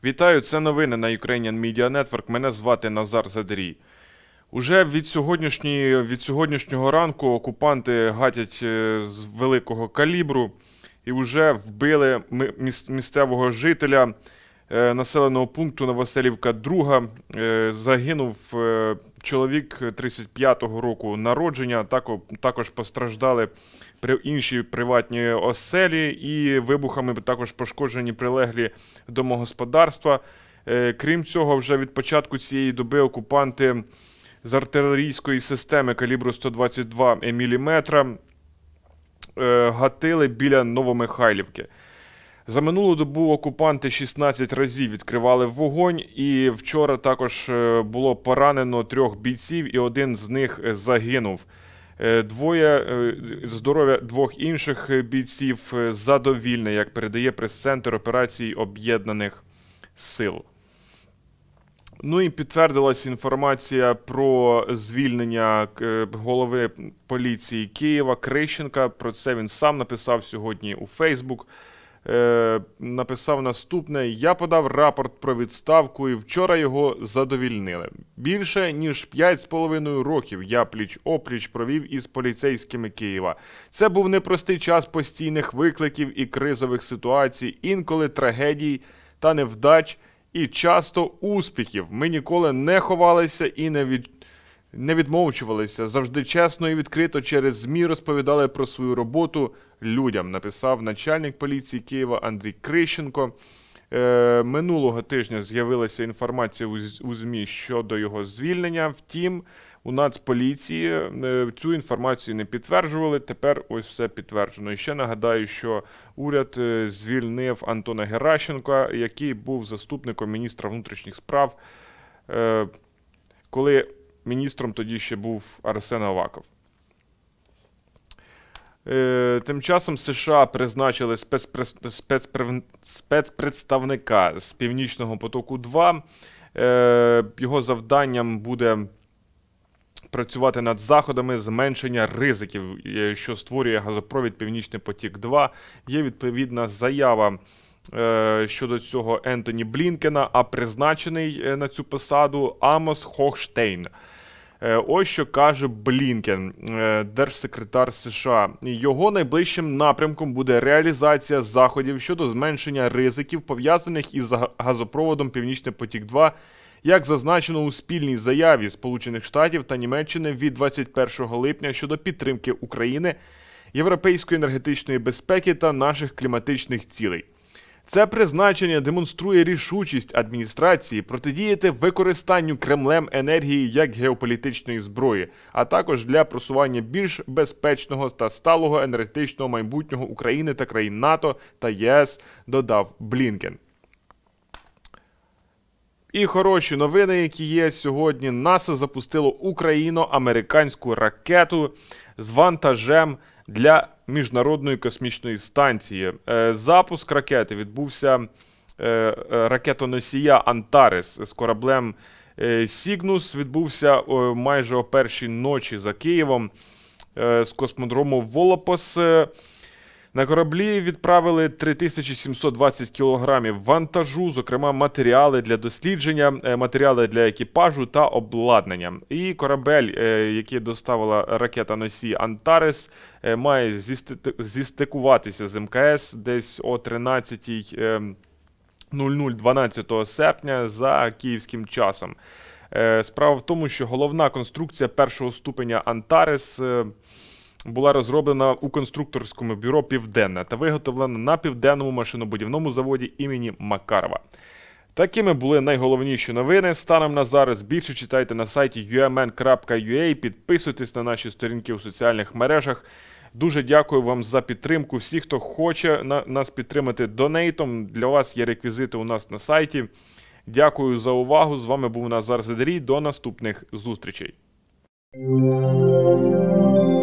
Вітаю, це новини на Ukrainian Media Network. Мене звати Назар Задрій. Уже від сьогоднішнього ранку окупанти гатять з великого калібру і вже вбили місцевого жителя населеного пункту Новоселівка-2. Загинув чоловік 35-го року народження, також постраждали інші приватні оселі і вибухами також пошкоджені прилеглі домогосподарства. Крім цього, вже від початку цієї доби окупанти з артилерійської системи калібру 122 мм гатили біля Новомихайлівки. За минулу добу окупанти 16 разів відкривали вогонь, і вчора також було поранено 3 бійців, і один з них загинув. Здоров'я 2 інших бійців задовільне, як передає прес-центр операцій Об'єднаних сил. Ну і підтвердилася інформація про звільнення голови поліції Києва Крищенка. Про це він сам написав сьогодні у Фейсбук. Написав наступне: «Я подав рапорт про відставку і вчора його задовільнили. Більше ніж 5,5 років я пліч-опліч провів із поліцейськими Києва. Це був непростий час постійних викликів і кризових ситуацій, інколи трагедій та невдач, і часто успіхів. Ми ніколи не ховалися і не відмовчувалися. Завжди чесно і відкрито через ЗМІ розповідали про свою роботу людям», написав начальник поліції Києва Андрій Крищенко. Минулого тижня з'явилася інформація у ЗМІ щодо його звільнення. Втім, у Нацполіції цю інформацію не підтверджували, тепер ось все підтверджено. І ще нагадаю, що уряд звільнив Антона Геращенка, який був заступником міністра внутрішніх справ, коли міністром тоді ще був Арсен Аваков. Тим часом США призначили спецпредставника з Північного потоку-2. Його завданням буде працювати над заходами зменшення ризиків, що створює газопровід Північний потік-2. Є відповідна заява щодо цього Ентоні Блінкена, а призначений на цю посаду Амос Хохштейн. Ось що каже Блінкен, держсекретар США. Його найближчим напрямком буде реалізація заходів щодо зменшення ризиків, пов'язаних із газопроводом Північний потік-2, як зазначено у спільній заяві Сполучених Штатів та Німеччини від 21 липня щодо підтримки України, європейської енергетичної безпеки та наших кліматичних цілей. Це призначення демонструє рішучість адміністрації протидіяти використанню Кремлем енергії як геополітичної зброї, а також для просування більш безпечного та сталого енергетичного майбутнього України та країн НАТО та ЄС, додав Блінкен. І хороші новини, які є сьогодні. НАСА запустило україно-американську ракету з вантажем для Міжнародної космічної станції. Запуск ракети відбувся ракетоносія «Антарес» з кораблем «Сігнус». Відбувся майже о першій ночі за Києвом з космодрому Волопос. На кораблі відправили 3720 кілограмів вантажу, зокрема матеріали для дослідження, матеріали для екіпажу та обладнання. І корабель, який доставила ракета-носій «Антарес», має зістикуватися з МКС десь о 13:00 12 серпня за київським часом. Справа в тому, що головна конструкція першого ступеня «Антарес» була розроблена у конструкторському бюро «Південне» та виготовлена на Південному машинобудівному заводі імені Макарова. Такими були найголовніші новини. Станом на зараз більше читайте на сайті umn.ua, підписуйтесь на наші сторінки у соціальних мережах. Дуже дякую вам за підтримку. Всі, хто хоче нас підтримати донейтом, для вас є реквізити у нас на сайті. Дякую за увагу. З вами був Назар Задрій. До наступних зустрічей.